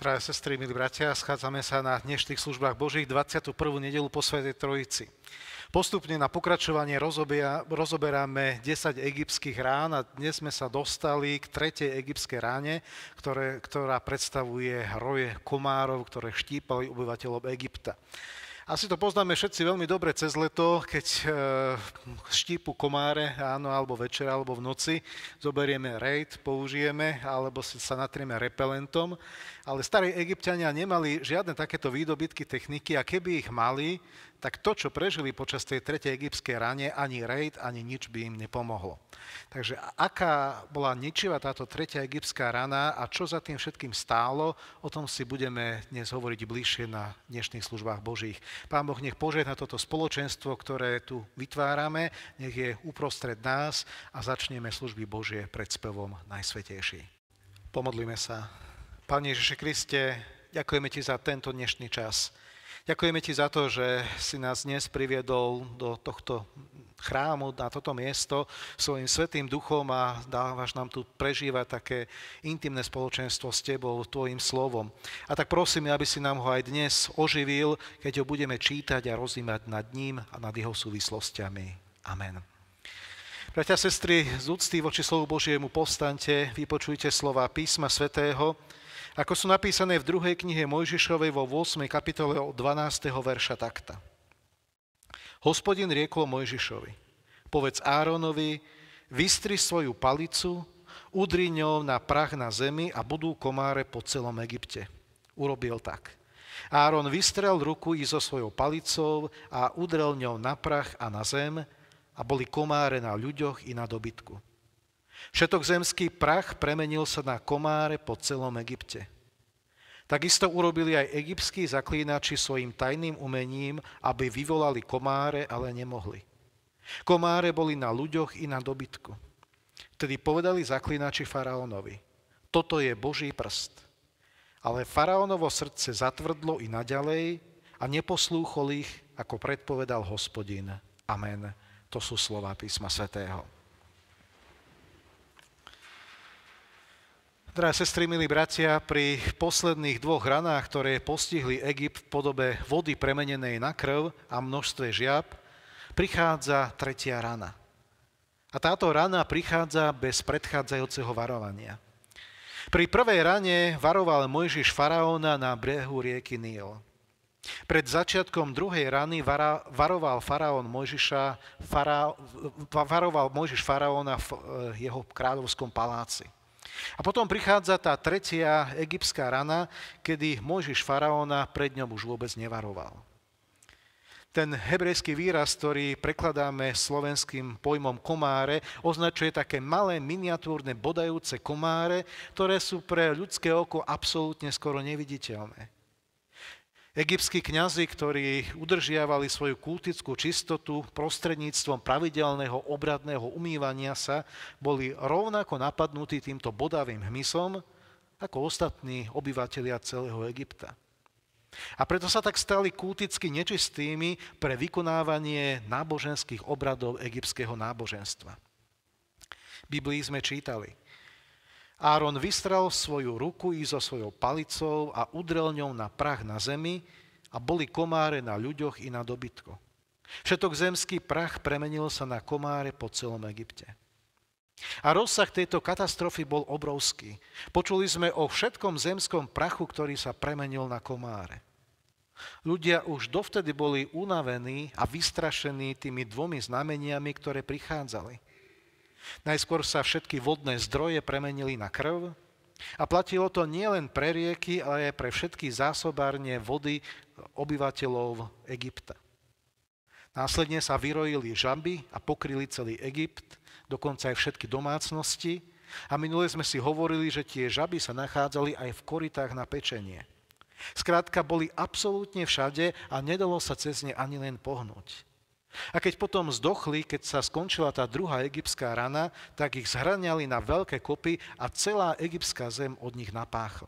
Drahé sestry, milí bratia, schádzame sa na dnešných službách Božích 21. nedeľu po Svätej Trojici. Postupne na pokračovanie rozoberáme 10 egyptských rán a dnes sme sa dostali k 3. egyptskej ráne, ktorá predstavuje roje komárov, ktoré štípali obyvateľov Egypta. Asi to poznáme všetci veľmi dobre cez leto, keď štípu komáre ráno alebo večer alebo v noci, zoberieme rejt, použijeme alebo sa natrieme repelentom, ale starí Egypťania nemali žiadne takéto výdobytky techniky a keby ich mali, tak to, čo prežili počas tej 3. egyptskej rane, ani rejt, ani nič by im nepomohlo. Takže aká bola ničivá táto 3. egyptská rana a čo za tým všetkým stálo, o tom si budeme dnes hovoriť bližšie na dnešných službách Božích. Pán Boh nech požehná toto spoločenstvo, ktoré tu vytvárame, nech je uprostred nás a začneme služby Božie pred spevom Najsvätejší. Pomodlíme sa. Pane Ježiši Kriste, ďakujeme Ti za tento dnešný čas. Ďakujeme Ti za to, že si nás dnes priviedol do tohto chrámu, na toto miesto svojim Svätým Duchom a dávaš nám tu prežívať také intimné spoločenstvo s Tebou, Tvojim slovom. A tak prosím, aby si nám ho aj dnes oživil, keď ho budeme čítať a rozímať nad ním a nad jeho súvislostiami. Amen. Bratia, sestry, z úcty voči slovu Božiemu povstaňte, vypočujte slova písma svätého, ako sú napísané v 2. knihe Mojžišovej vo 8. kapitole od 12. verša takta. Hospodin riekol Mojžišovi, povedz Áronovi, vystri svoju palicu, udri ňou na prach na zemi a budú komáre po celom Egypte. Urobil tak. Áron vystrel ruku i so svojou palicou a udrel ňou na prach a na zem a boli komáre na ľuďoch i na dobytku. Všetok zemský prach premenil sa na komáre po celom Egypte. Takisto urobili aj egyptskí zaklínači svojim tajným umením, aby vyvolali komáre, ale nemohli. Komáre boli na ľuďoch i na dobytku. Vtedy povedali zaklínači faraónovi, toto je Boží prst. Ale faraónovo srdce zatvrdlo i naďalej a neposlúchol ich, ako predpovedal Hospodin. Amen. To sú slová písma svätého. Drahé sestry, milí bratia, pri posledných 2 ranách, ktoré postihli Egypt v podobe vody premenenej na krv a množstve žiab, prichádza 3. rana. A táto rana prichádza bez predchádzajúceho varovania. Pri prvej rane varoval Mojžiš faraóna na brehu rieky Níl. Pred začiatkom 2. rany varoval Mojžiš faraóna v jeho kráľovskom paláci. A potom prichádza tá 3. egyptská rana, kedy Mojžiš faraóna pred ňom už vôbec nevaroval. Ten hebrejský výraz, ktorý prekladáme slovenským pojmom komáre, označuje také malé, miniatúrne, bodajúce komáre, ktoré sú pre ľudské oko absolútne skoro neviditeľné. Egyptskí kňazi, ktorí udržiavali svoju kultickú čistotu prostredníctvom pravidelného obradného umývania sa, boli rovnako napadnutí týmto bodavým hmysom ako ostatní obyvatelia celého Egypta. A preto sa tak stali kulticky nečistými pre vykonávanie náboženských obradov egyptského náboženstva. V Biblii sme čítali: Áron vystrel svoju ruku i so svojou palicou a udrel ňou na prach na zemi a boli komáre na ľuďoch i na dobytku. Všetok zemský prach premenil sa na komáre po celom Egypte. A rozsah tejto katastrofy bol obrovský. Počuli sme o všetkom zemskom prachu, ktorý sa premenil na komáre. Ľudia už dovtedy boli unavení a vystrašení tými 2 znameniami, ktoré prichádzali. Najskôr sa všetky vodné zdroje premenili na krv a platilo to nielen pre rieky, ale aj pre všetky zásobárne vody obyvateľov Egypta. Následne sa vyrojili žaby a pokryli celý Egypt, dokonca aj všetky domácnosti. A minule sme si hovorili, že tie žaby sa nachádzali aj v korytách na pečenie. Skrátka boli absolútne všade a nedalo sa cez ne ani len pohnúť. A keď potom zdochli, keď sa skončila tá 2. egyptská rana, tak ich zhrňali na veľké kopy a celá egyptská zem od nich napáchla.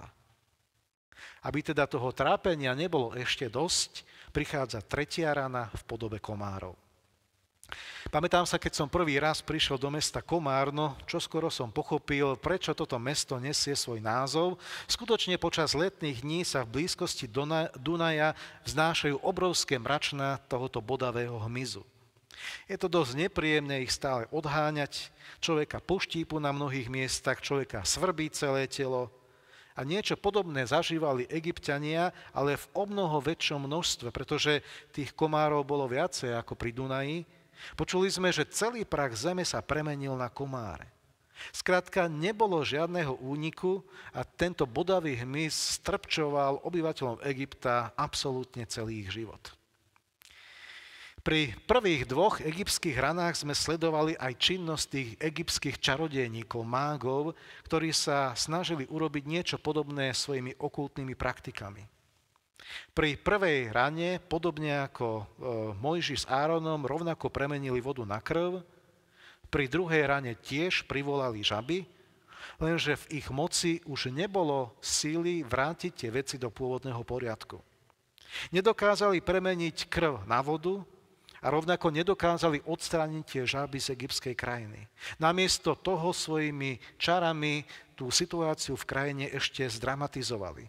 Aby teda toho trápenia nebolo ešte dosť, prichádza 3. rana v podobe komárov. Pamätám sa, keď som prvý raz prišiel do mesta Komárno, čoskoro som pochopil, prečo toto mesto nesie svoj názov. Skutočne počas letných dní sa v blízkosti Dunaja vznášajú obrovské mračná tohoto bodavého hmyzu. Je to dosť nepríjemné ich stále odháňať, človeka poštípu na mnohých miestach, človeka svrbí celé telo. A niečo podobné zažívali Egypťania, ale v omnoho väčšom množstve, pretože tých komárov bolo viacej ako pri Dunaji. Počuli sme, že celý prach zeme sa premenil na komáre. Skrátka, nebolo žiadneho úniku a tento bodavý hmyz strpčoval obyvateľom Egypta absolútne celý ich život. Pri prvých dvoch egyptských ranách sme sledovali aj činnosť tých egyptských čarodejníkov, mágov, ktorí sa snažili urobiť niečo podobné svojimi okultnými praktikami. Pri prvej rane, podobne ako Mojžiš s Áronom, rovnako premenili vodu na krv. Pri druhej rane tiež privolali žaby, lenže v ich moci už nebolo síly vrátiť tie veci do pôvodného poriadku. Nedokázali premeniť krv na vodu, a rovnako nedokázali odstrániť tie žáby z egyptskej krajiny. Namiesto toho svojimi čarami tú situáciu v krajine ešte zdramatizovali.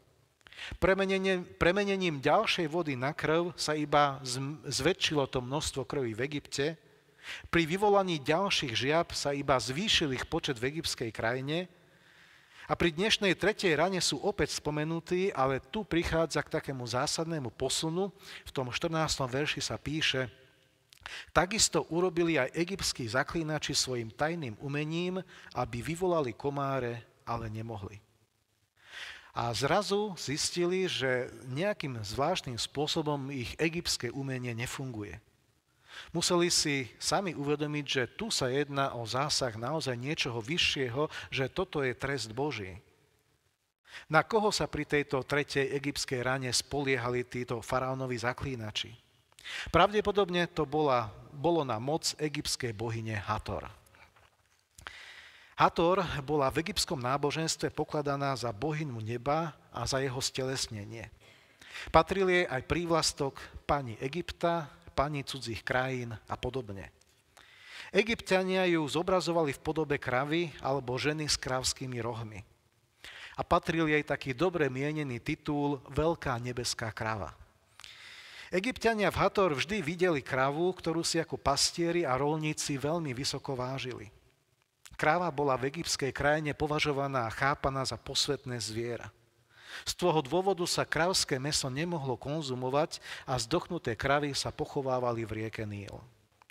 Premenením ďalšej vody na krv sa iba zväčšilo to množstvo krvi v Egypte. Pri vyvolaní ďalších žiab sa iba zvýšil ich počet v egyptskej krajine. A pri dnešnej tretej rane sú opäť spomenutí, ale tu prichádza k takému zásadnému posunu. V tom 14. verši sa píše: takisto urobili aj egyptskí zaklínači svojim tajným umením, aby vyvolali komáre, ale nemohli. A zrazu zistili, že nejakým zvláštnym spôsobom ich egyptské umenie nefunguje. Museli si sami uvedomiť, že tu sa jedná o zásah naozaj niečoho vyššieho, že toto je trest Boží. Na koho sa pri tejto tretej egyptskej rane spoliehali títo faraónovi zaklínači? Pravdepodobne to bolo na moc egyptskej bohyne Hator. Hator bola v egyptskom náboženstve pokladaná za bohyňu neba a za jeho stelesnenie. Patril jej aj prívlastok pani Egypta, pani cudzích krajín a podobne. Egypťania ju zobrazovali v podobe kravy alebo ženy s kravskými rohmi. A patril jej taký dobre mienený titul Veľká nebeská krava. Egypťania v Hator vždy videli kravu, ktorú si ako pastieri a roľníci veľmi vysoko vážili. Kráva bola v egyptskej krajine považovaná a chápaná za posvätné zviera. Z toho dôvodu sa kravské mäso nemohlo konzumovať a zdochnuté kravy sa pochovávali v rieke Níl.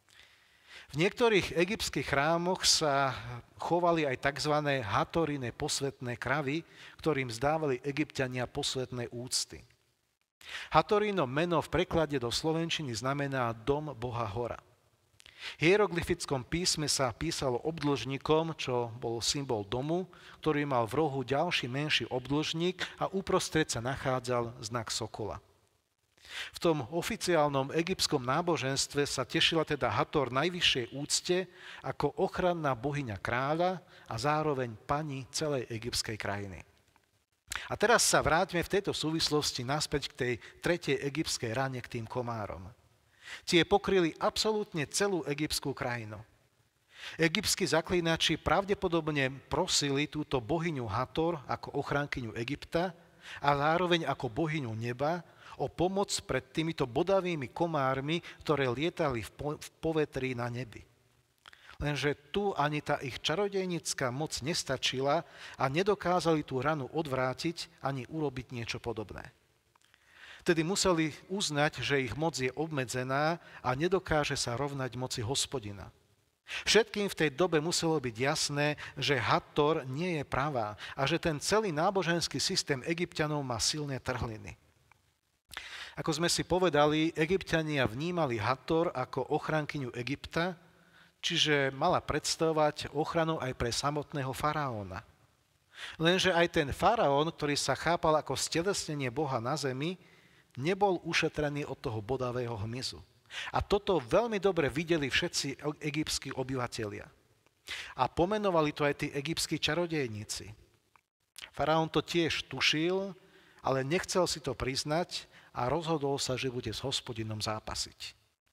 V niektorých egyptských chrámoch sa chovali aj tzv. Hatorine posvätné kravy, ktorým zdávali Egypťania posvätné úcty. Hatorino meno v preklade do slovenčiny znamená dom boha hora. V hieroglyfickom písme sa písalo obdĺžnikom, čo bol symbol domu, ktorý mal v rohu ďalší menší obdĺžnik a uprostred sa nachádzal znak sokola. V tom oficiálnom egyptskom náboženstve sa tešila teda Hator najvyššej úcte ako ochranná bohyňa kráľa a zároveň pani celej egyptskej krajiny. A teraz sa vráťme v tejto súvislosti naspäť k tej tretej egyptskej rane, k tým komárom. Tie pokryli absolútne celú egyptskú krajinu. Egyptskí zaklínači pravdepodobne prosili túto bohyňu Hator ako ochránkyňu Egypta a zároveň ako bohyňu neba o pomoc pred týmito bodavými komármi, ktoré lietali v povetrí na nebi. Lenže tu ani tá ich čarodejnícka moc nestačila a nedokázali tú ranu odvrátiť ani urobiť niečo podobné. Tedy museli uznať, že ich moc je obmedzená a nedokáže sa rovnať moci Hospodina. Všetkým v tej dobe muselo byť jasné, že Hator nie je pravá a že ten celý náboženský systém Egypťanov má silné trhliny. Ako sme si povedali, Egypťania vnímali Hator ako ochránkyňu Egypta, čiže mala predstavovať ochranu aj pre samotného faraóna. Lenže aj ten faraón, ktorý sa chápal ako stelesnenie Boha na zemi, nebol ušetrený od toho bodavého hmyzu. A toto veľmi dobre videli všetci egyptskí obyvatelia. A pomenovali to aj tí egyptskí čarodejníci. Faraón to tiež tušil, ale nechcel si to priznať a rozhodol sa, že bude s Hospodinom zápasiť.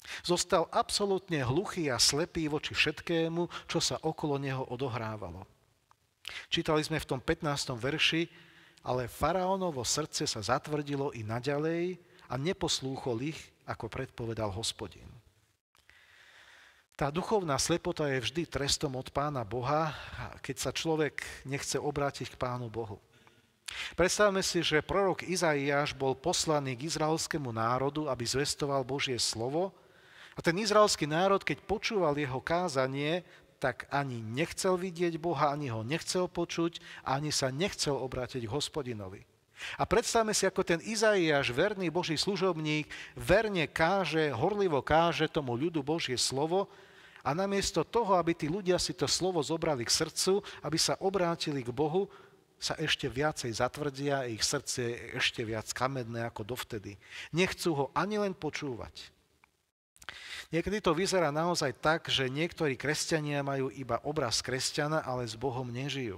Zostal absolútne hluchý a slepý voči všetkému, čo sa okolo neho odohrávalo. Čítali sme v tom 15. verši, ale faraónovo srdce sa zatvrdilo i naďalej a neposlúchol ich, ako predpovedal Hospodin. Tá duchovná slepota je vždy trestom od Pána Boha, keď sa človek nechce obrátiť k Pánu Bohu. Predstavme si, že prorok Izaiáš bol poslaný k izraelskému národu, aby zvestoval Božie slovo, a ten izraelský národ, keď počúval jeho kázanie, tak ani nechcel vidieť Boha, ani ho nechcel počuť, ani sa nechcel obrátiť k Hospodinovi. A predstavme si, ako ten Izaiáš, verný Boží služobník, verne káže, horlivo káže tomu ľudu Božie slovo, a namiesto toho, aby tí ľudia si to slovo zobrali k srdcu, aby sa obrátili k Bohu, sa ešte viacej zatvrdia, ich srdce je ešte viac kamenné ako dovtedy. Nechcú ho ani len počúvať. Niekedy to vyzerá naozaj tak, že niektorí kresťania majú iba obraz kresťana, ale s Bohom nežijú.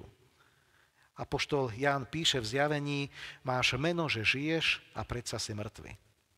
Apoštol Ján píše v Zjavení, máš meno, že žiješ a predsa si mŕtvy.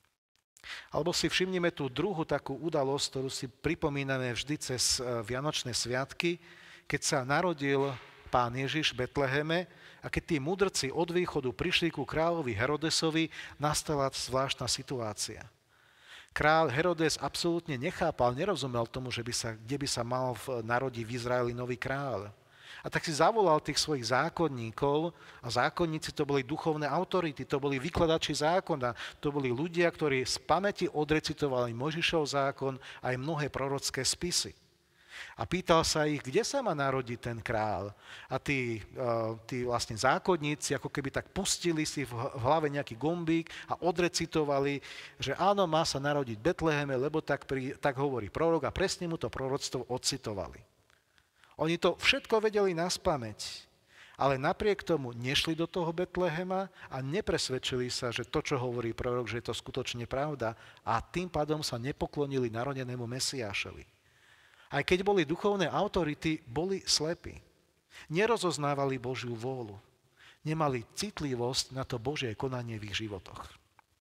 Alebo si všimnime tú druhú takú udalosť, ktorú si pripomíname vždy cez Vianočné sviatky, keď sa narodil Pán Ježiš v Betleheme a keď tí mudrci od východu prišli ku kráľovi Herodesovi, nastala zvláštna situácia. Král Herodes absolútne nechápal, nerozumel tomu, kde by sa mal narodiť v Izraeli nový kráľ. A tak si zavolal tých svojich zákonníkov a zákonníci to boli duchovné autority, to boli vykladači zákona, to boli ľudia, ktorí z pamäti odrecitovali Mojžišov zákon aj mnohé prorocké spisy. A pýtal sa ich, kde sa má narodiť ten král. A tí vlastne zákonníci ako keby tak pustili si v hlave nejaký gombík a odrecitovali, že áno, má sa narodiť v Betleheme, lebo tak hovorí prorok a presne mu to proroctvo odcitovali. Oni to všetko vedeli naspamäť, ale napriek tomu nešli do toho Betlehema a nepresvedčili sa, že to, čo hovorí prorok, že je to skutočne pravda, a tým pádom sa nepoklonili narodenému Mesiášovi. Aj keď boli duchovné autority, boli slepí. Nerozoznávali Božiu vôľu. Nemali citlivosť na to Božie konanie v ich životoch.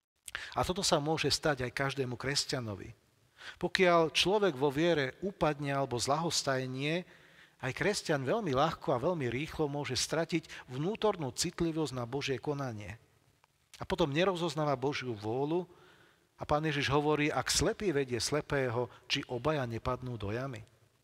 A toto sa môže stať aj každému kresťanovi. Pokiaľ človek vo viere upadne alebo zľahostajnie, aj kresťan veľmi ľahko a veľmi rýchlo môže stratiť vnútornú citlivosť na Božie konanie. A potom nerozoznáva Božiu vôľu. A Pán Ježiš hovorí, ak slepý vedie slepého, či obaja nepadnú do jamy.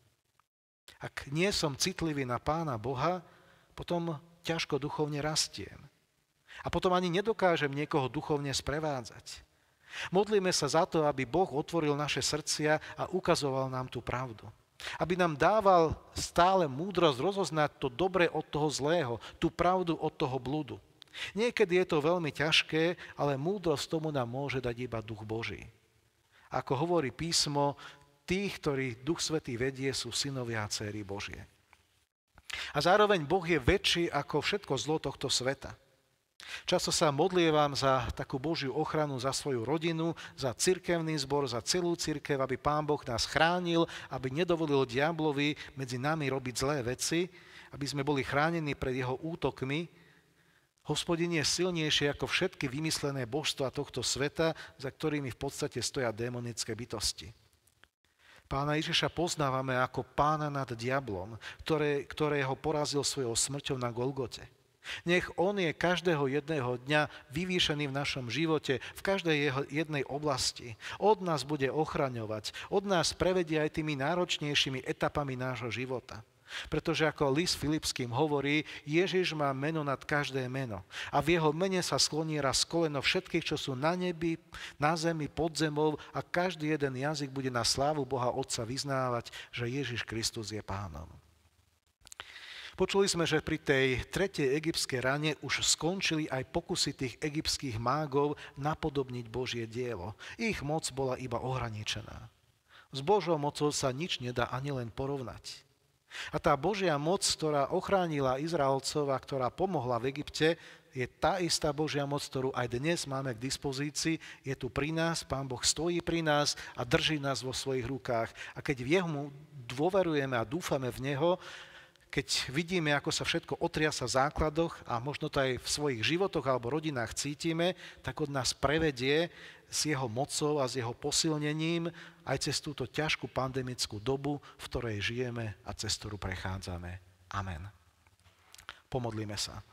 Ak nie som citlivý na Pána Boha, potom ťažko duchovne rastiem. A potom ani nedokážem niekoho duchovne sprevádzať. Modlíme sa za to, aby Boh otvoril naše srdcia a ukazoval nám tú pravdu. Aby nám dával stále múdrosť rozoznať to dobré od toho zlého, tú pravdu od toho bludu. Niekedy je to veľmi ťažké, ale múdrosť tomu nám môže dať iba Duch Boží. Ako hovorí písmo, tých, ktorí Duch Svätý vedie, sú synovia a dcéry Božie. A zároveň Boh je väčší ako všetko zlo tohto sveta. Často sa modlievam za takú Božiu ochranu, za svoju rodinu, za cirkevný zbor, za celú cirkev, aby Pán Boh nás chránil, aby nedovolil diablovi medzi nami robiť zlé veci, aby sme boli chránení pred jeho útokmi. Hospodin je silnejší ako všetky vymyslené božstvá tohto sveta, za ktorými v podstate stoja démonické bytosti. Pána Ježiša poznávame ako pána nad diablom, ktorého porazil svojou smrťou na Golgote. Nech on je každého jedného dňa vyvýšený v našom živote, v každej jeho jednej oblasti. Od nás bude ochraňovať, od nás prevedie aj tými náročnejšími etapami nášho života. Pretože ako list Filipským hovorí, Ježiš má meno nad každé meno. A v jeho mene sa skloní raz koleno všetkých, čo sú na nebi, na zemi, pod zemou, a každý jeden jazyk bude na slávu Boha Otca vyznávať, že Ježiš Kristus je Pánom. Počuli sme, že pri tej tretej egyptskej rane už skončili aj pokusy tých egyptských mágov napodobniť Božie dielo. Ich moc bola iba ohraničená. S Božou mocou sa nič nedá ani len porovnať. A tá Božia moc, ktorá ochránila Izraelcov a ktorá pomohla v Egypte, je tá istá Božia moc, ktorú aj dnes máme k dispozícii. Je tu pri nás, Pán Boh stojí pri nás a drží nás vo svojich rukách. A keď v Jemu dôverujeme a dúfame v Neho, keď vidíme, ako sa všetko otriasa v základoch a možno to aj v svojich životoch alebo rodinách cítime, tak od nás prevedie s jeho mocou a s jeho posilnením aj cez túto ťažkú pandemickú dobu, v ktorej žijeme a cez ktorú prechádzame. Amen. Pomodlíme sa.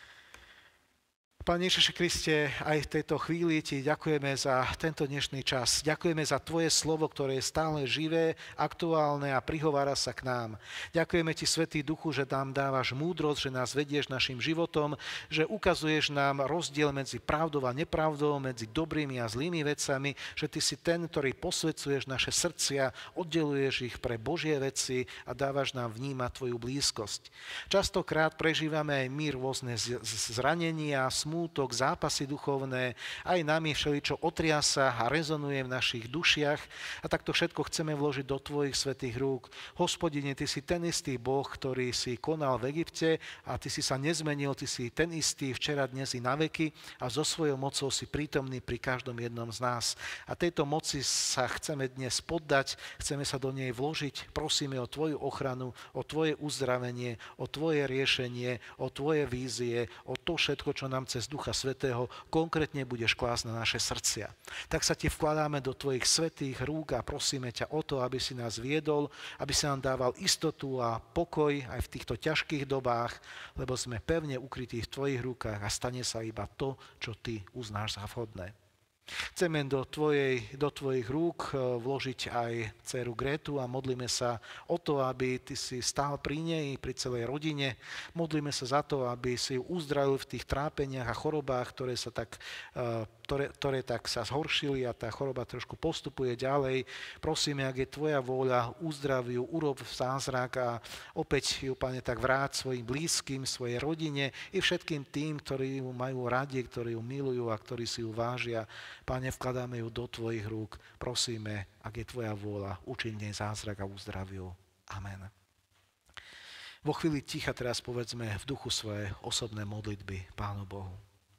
Pane Ježiši Kriste, aj v tejto chvíli Ti ďakujeme za tento dnešný čas. Ďakujeme za Tvoje slovo, ktoré je stále živé, aktuálne a prihovára sa k nám. Ďakujeme Ti, Svätý Duchu, že nám dávaš múdrosť, že nás vedieš našim životom, že ukazuješ nám rozdiel medzi pravdou a nepravdou, medzi dobrými a zlými vecami, že Ty si ten, ktorý posvedzuješ naše srdcia, oddeluješ ich pre Božie veci a dávaš nám vnímať Tvoju blízkosť. Častokrát prežívame aj my rôzne zranenia, smútok, zápasy duchovné, aj nami všeličo otriasa a rezonuje v našich dušiach a takto všetko chceme vložiť do Tvojich svätých rúk. Hospodine, Ty si ten istý Boh, ktorý si konal v Egypte a Ty si sa nezmenil, Ty si ten istý včera, dnes i na veky a so svojou mocou si prítomný pri každom jednom z nás. A tejto moci sa chceme dnes poddať, chceme sa do nej vložiť, prosíme o Tvoju ochranu, o Tvoje uzdravenie, o Tvoje riešenie, o Tvoje vízie, o to všetko, čo nám cez Ducha Svätého konkrétne budeš klásť na naše srdcia. Tak sa Ti vkladáme do Tvojich svätých rúk a prosíme ťa o to, aby si nás viedol, aby si nám dával istotu a pokoj aj v týchto ťažkých dobách, lebo sme pevne ukrytí v Tvojich rukách a stane sa iba to, čo Ty uznáš za vhodné. Chceme do Tvojich rúk vložiť aj dceru Grétu a modlíme sa o to, aby Ty si stál pri nej, pri celej rodine. Modlíme sa za to, aby si ju uzdravil v tých trápeniach a chorobách, ktoré tak sa zhoršili a tá choroba trošku postupuje ďalej. Prosíme, ak je Tvoja vôľa, uzdrav ju, urob zázrak a opäť ju, Pane, tak vráť svojim blízkym, svojej rodine i všetkým tým, ktorí ju majú radi, ktorí ju milujú a ktorí si ju vážia. Pane, vkladáme ju do Tvojich rúk. Prosíme, ak je Tvoja vôľa, učiň nej zázrak a uzdrav ju. Amen. Vo chvíli ticha teraz povedzme v duchu svoje osobné modlitby Pánu Bohu.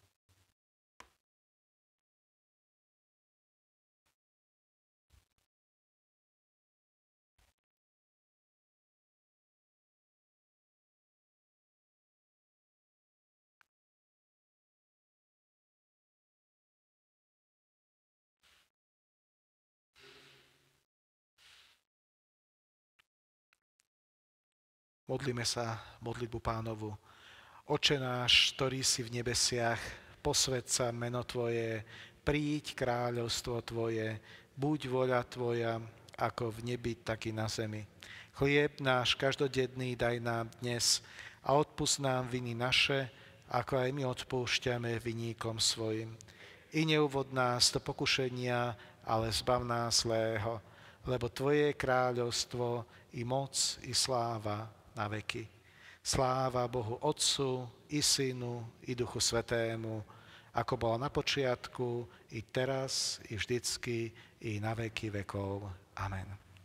Modlíme sa modlitbu Pánovu. Oče náš, ktorý si v nebesiach, posväť sa meno Tvoje, príď kráľovstvo Tvoje, buď vôľa Tvoja, ako v nebi, tak i na zemi. Chlieb náš každodenný daj nám dnes a odpusť nám viny naše, ako aj my odpúšťame viníkom svojim. I neuvod nás do pokušenia, ale zbav nás zlého, lebo Tvoje je kráľovstvo, i moc, i sláva, na veky. Sláva Bohu Otcu, i Synu, i Duchu Svätému, ako bola na počiatku, i teraz, i vždycky, i na veky vekov. Amen.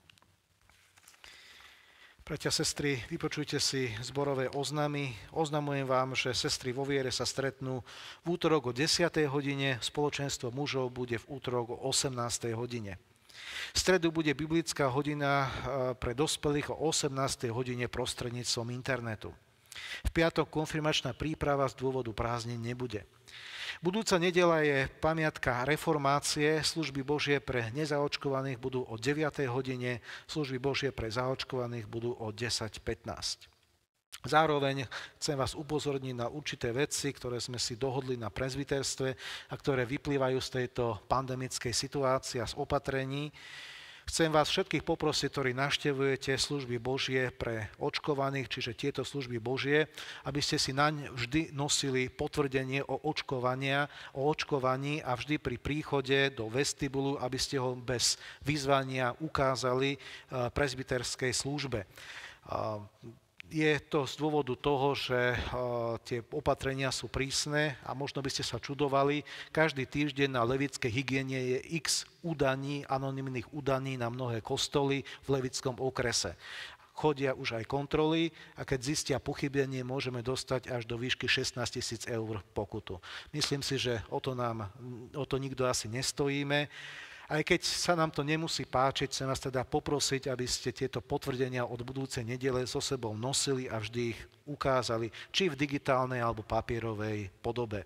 Bratia, sestry, vypočujte si zborové oznamy. Oznamujem vám, že sestry vo viere sa stretnú v útorok o 10. hodine, spoločenstvo mužov bude v útorok o 18. hodine. V stredu bude biblická hodina pre dospelých o 18. hodine prostredníctvom internetu. V piatok konfirmačná príprava z dôvodu prázdnin nebude. Budúca nedeľa je pamiatka reformácie, služby Božie pre nezaočkovaných budú o 9. hodine, služby Božie pre zaočkovaných budú o 10:15. Zároveň chcem vás upozorniť na určité veci, ktoré sme si dohodli na prezbiterstve a ktoré vyplývajú z tejto pandemickej situácie a z opatrení. Chcem vás všetkých poprosiť, ktorí navštevujete služby Božie pre očkovaných, čiže tieto služby Božie, aby ste si naň vždy nosili potvrdenie o očkovaní a vždy pri príchode do vestibulu, aby ste ho bez vyzvania ukázali prezbiterskej službe. Je to z dôvodu toho, že tie opatrenia sú prísne a možno by ste sa čudovali. Každý týždeň na levickej hygiene je x udaní, anonymných udaní na mnohé kostoly v levickom okrese. Chodia už aj kontroly a keď zistia pochybenie, môžeme dostať až do výšky 16 000 eur pokutu. Myslím si, že o to nikto asi nestojíme. Aj keď sa nám to nemusí páčiť, chcem vás teda poprosiť, aby ste tieto potvrdenia od budúcej nedele so sebou nosili a vždy ich ukázali, či v digitálnej alebo papierovej podobe.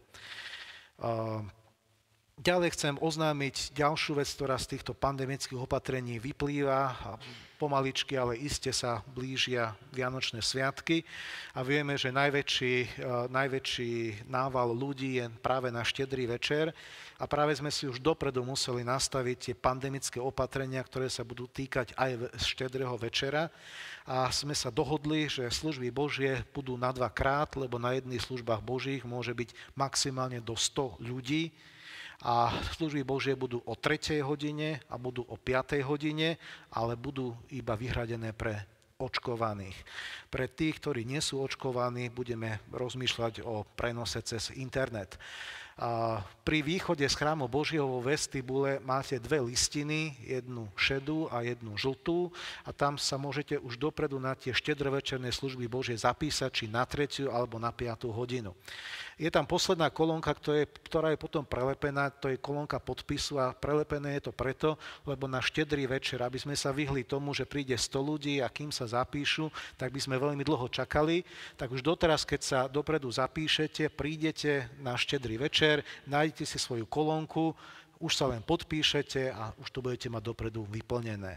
Ďalej chcem oznámiť ďalšiu vec, ktorá z týchto pandemických opatrení vyplýva. Pomaličky, ale iste sa blížia Vianočné sviatky a vieme, že najväčší nával ľudí je práve na štedrý večer a práve sme si už dopredu museli nastaviť tie pandemické opatrenia, ktoré sa budú týkať aj štedrého večera a sme sa dohodli, že služby Božie budú na 2-krát, lebo na jedných službách Božích môže byť maximálne do 100 ľudí. A služby Božie budú o 3. hodine a budú o 5. hodine, ale budú iba vyhradené pre očkovaných. Pre tých, ktorí nie sú očkovaní, budeme rozmýšľať o prenose cez internet. Pri východe z chrámu Božieho vo vestibule máte 2 listiny, jednu šedú a jednu žltú a tam sa môžete už dopredu na tie štedrovečerné služby Božie zapísať, či na 3. alebo na 5. hodinu. Je tam posledná kolónka, ktorá je potom prelepená, to je kolónka podpisu a prelepené je to preto, lebo na štedrý večer, aby sme sa vyhli tomu, že príde 100 ľudí a kým sa zapíšu, tak by sme veľmi dlho čakali, tak už doteraz, keď sa dopredu zapíšete, prídete na štedrý večer, nájdete si svoju kolónku, už sa len podpíšete a už to budete mať dopredu vyplnené.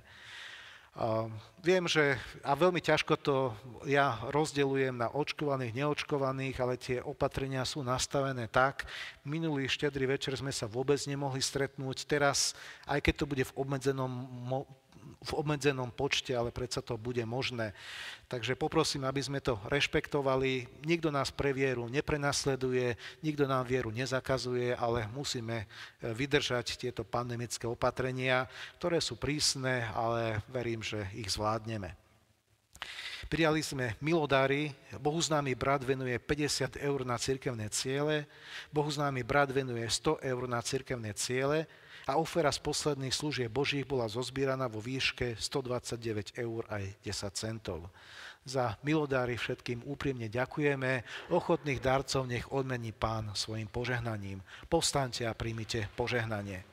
Viem, že a veľmi ťažko to ja rozdeľujem na očkovaných, neočkovaných, ale tie opatrenia sú nastavené tak. Minulý štedrý večer sme sa vôbec nemohli stretnúť. Teraz, aj keď to bude v obmedzenom počte, ale predsa to bude možné. Takže poprosím, aby sme to rešpektovali. Nikto nás pre vieru neprenasleduje, nikto nám vieru nezakazuje, ale musíme vydržať tieto pandemické opatrenia, ktoré sú prísne, ale verím, že ich zvládneme. Prijali sme milodary, bohuznámy brat venuje 50 eur na cirkevné ciele, bohuznámy brat venuje 100 eur na cirkevné ciele, a ofera z posledných služieb Božích bola zozbieraná vo výške 129 eur aj 10 centov. Za milodáry všetkým úprimne ďakujeme. Ochotných darcov nech odmení Pán svojim požehnaním. Povstaňte a príjmite požehnanie.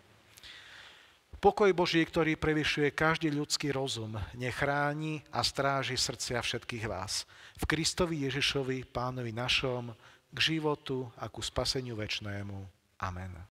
Pokoj Boží, ktorý prevyšuje každý ľudský rozum, nech chráni a stráži srdcia všetkých vás. V Kristovi Ježišovi, Pánovi našom, k životu a ku spaseniu večnému. Amen.